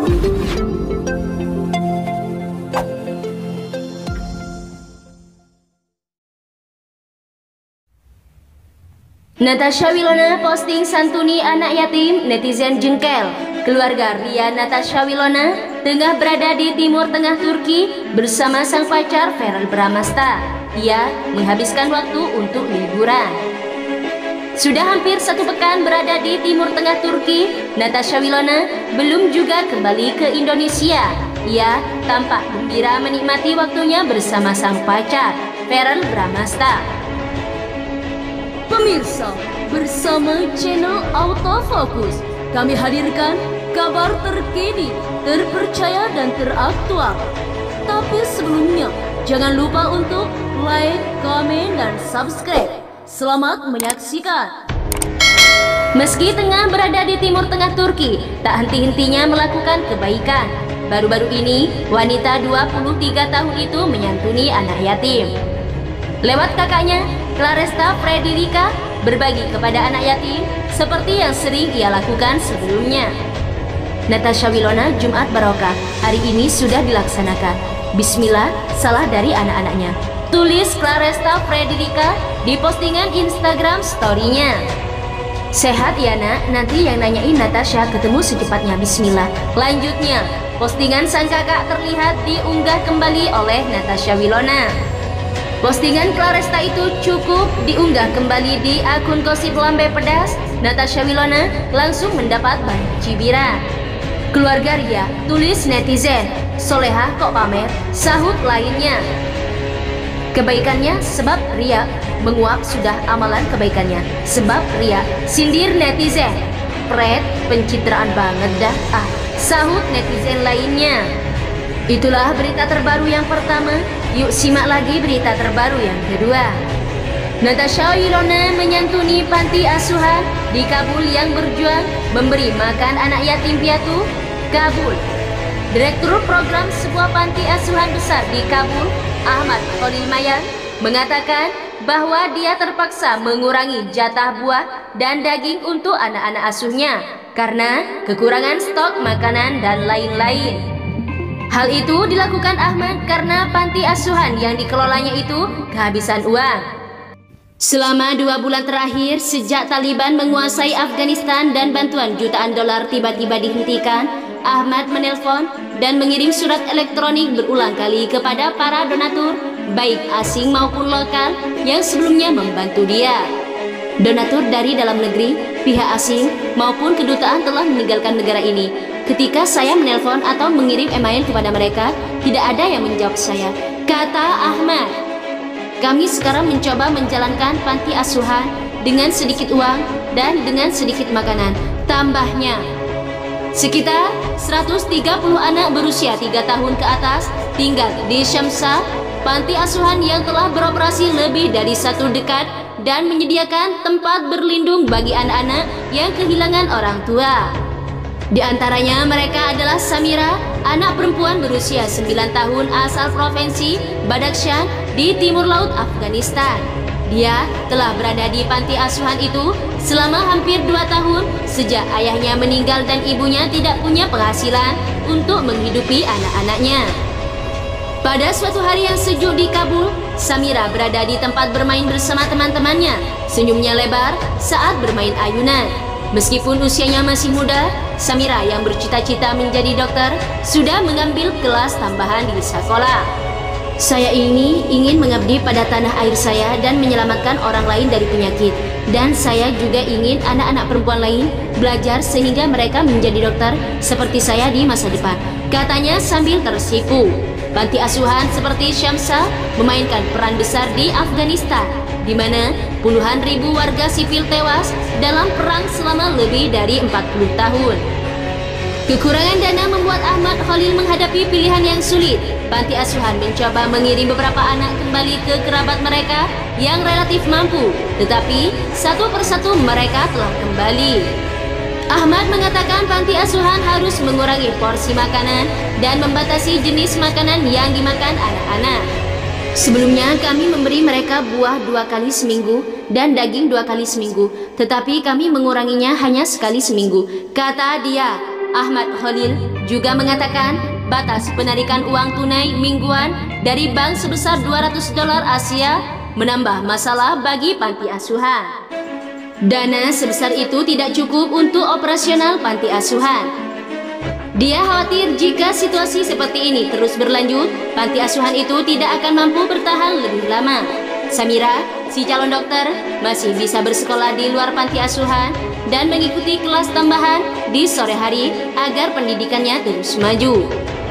Natasha Wilona posting santuni anak yatim, netizen jengkel. Keluarga Ria Natasha Wilona tengah berada di timur tengah Turki bersama sang pacar Feral Bramasta. Ia menghabiskan waktu untuk liburan. Sudah hampir 1 pekan berada di timur tengah Turki, Natasha Wilona belum juga kembali ke Indonesia. Ia tampak gembira menikmati waktunya bersama sang pacar Feral Bramasta. Pemirsa, bersama channel Autofocus, kami hadirkan kabar terkini, terpercaya dan teraktual. Tapi sebelumnya, jangan lupa untuk like, komen, dan subscribe. Selamat menyaksikan. Meski tengah berada di timur tengah Turki, tak henti-hentinya melakukan kebaikan. Baru-baru ini, wanita 23 tahun itu menyantuni anak yatim. Lewat kakaknya, Claresta Frederica berbagi kepada anak yatim seperti yang sering ia lakukan sebelumnya. Natasha Wilona Jumat Barokah hari ini sudah dilaksanakan. Bismillah, salah dari anak-anaknya, tulis Claresta Frederica di postingan Instagram story-nya. Sehat ya nak, nanti yang nanyain Natasha ketemu secepatnya, bismillah. Lanjutnya, postingan sang kakak terlihat diunggah kembali oleh Natasha Wilona. Postingan Claresta itu cukup diunggah kembali di akun Gosip Lambe Pedas. Natasha Wilona langsung mendapat banyak cibiran. Keluarga Ria, tulis netizen. Solehah kok pamer, sahut lainnya. Kebaikannya sebab Ria, menguap sudah amalan kebaikannya sebab Ria, sindir netizen. Pret, pencitraan banget dah, sahut netizen lainnya. Itulah berita terbaru yang pertama. Yuk simak lagi berita terbaru yang kedua. Natasha Wilona menyantuni panti asuhan di Kabul yang berjuang memberi makan anak yatim piatu. Kabul. Direktur program sebuah panti asuhan besar di Kabul, Ahmad Khalil Mayan, mengatakan bahwa dia terpaksa mengurangi jatah buah dan daging untuk anak-anak asuhnya karena kekurangan stok makanan dan lain-lain. Hal itu dilakukan Ahmad karena panti asuhan yang dikelolanya itu kehabisan uang. Selama 2 bulan terakhir sejak Taliban menguasai Afghanistan dan bantuan jutaan dolar tiba-tiba dihentikan, Ahmad menelpon dan mengirim surat elektronik berulang kali kepada para donatur, baik asing maupun lokal yang sebelumnya membantu dia. Donatur dari dalam negeri, pihak asing maupun kedutaan telah meninggalkan negara ini. Ketika saya menelpon atau mengirim email kepada mereka, tidak ada yang menjawab saya, kata Ahmad. Kami sekarang mencoba menjalankan panti asuhan dengan sedikit uang dan dengan sedikit makanan. Tambahnya, sekitar 130 anak berusia 3 tahun ke atas tinggal di Syamsa, panti asuhan yang telah beroperasi lebih dari 1 dekad dan menyediakan tempat berlindung bagi anak-anak yang kehilangan orang tua. Di antaranya mereka adalah Samira, anak perempuan berusia 9 tahun asal provinsi Badakhshan di timur laut Afghanistan. Dia telah berada di panti asuhan itu selama hampir 2 tahun sejak ayahnya meninggal dan ibunya tidak punya penghasilan untuk menghidupi anak-anaknya. Pada suatu hari yang sejuk di Kabul, Samira berada di tempat bermain bersama teman-temannya. Senyumnya lebar saat bermain ayunan. Meskipun usianya masih muda, Samira yang bercita-cita menjadi dokter sudah mengambil kelas tambahan di sekolah. Saya ini ingin mengabdi pada tanah air saya dan menyelamatkan orang lain dari penyakit. Dan saya juga ingin anak-anak perempuan lain belajar sehingga mereka menjadi dokter seperti saya di masa depan, katanya sambil tersipu. Panti asuhan seperti Syamsa memainkan peran besar di Afghanistan, di mana puluhan ribu warga sipil tewas dalam perang selama lebih dari 40 tahun. Kekurangan dana membuat Ahmad Khalil menghadapi pilihan yang sulit. Panti asuhan mencoba mengirim beberapa anak kembali ke kerabat mereka yang relatif mampu, tetapi satu persatu mereka telah kembali. Ahmad mengatakan panti asuhan harus mengurangi porsi makanan dan membatasi jenis makanan yang dimakan anak-anak. Sebelumnya kami memberi mereka buah 2 kali seminggu dan daging 2 kali seminggu, tetapi kami menguranginya hanya sekali seminggu, kata dia. Ahmad Khalil, juga mengatakan batas penarikan uang tunai mingguan dari bank sebesar $200 Asia menambah masalah bagi panti asuhan. Dana sebesar itu tidak cukup untuk operasional panti asuhan. Dia khawatir jika situasi seperti ini terus berlanjut, panti asuhan itu tidak akan mampu bertahan lebih lama. Samira, si calon dokter, masih bisa bersekolah di luar panti asuhan dan mengikuti kelas tambahan di sore hari agar pendidikannya terus maju.